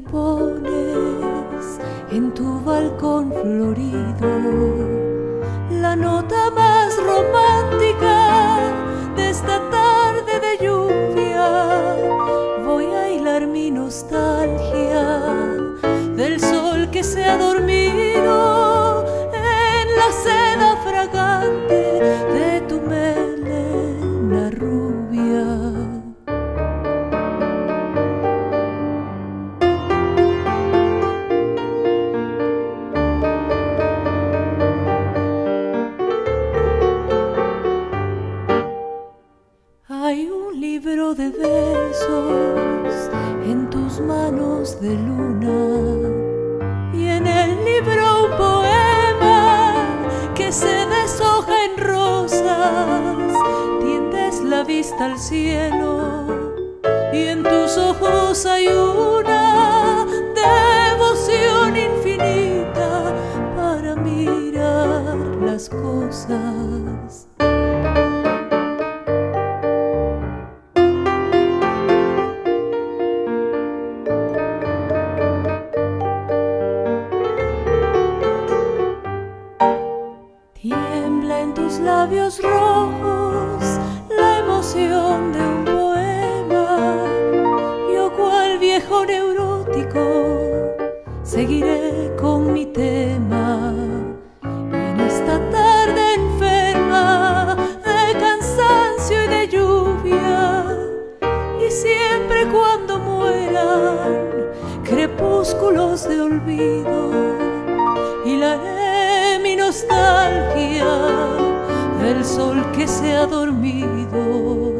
pones en tu balcón florido la nota más romántica de esta tarde de lluvia. Voy a hilar mi nostalgia del sol que se ha dormido en la seda fragante de tu melena rubia. Hay un libro de besos en tus manos de luna y en el libro un poema que se deshoja en rosas. Tiendes la vista al cielo y en tus ojos hay una devoción infinita para mirar las cosas. Tiembla en tus labios rojos la emoción de un poema. Yo cual viejo neurótico seguiré con mi tema. Y en esta tarde enferma de cansancio y de lluvia, y siempre cuando mueran crepúsculos de olvido, hilaré mi nostalgia del sol que se ha dormido.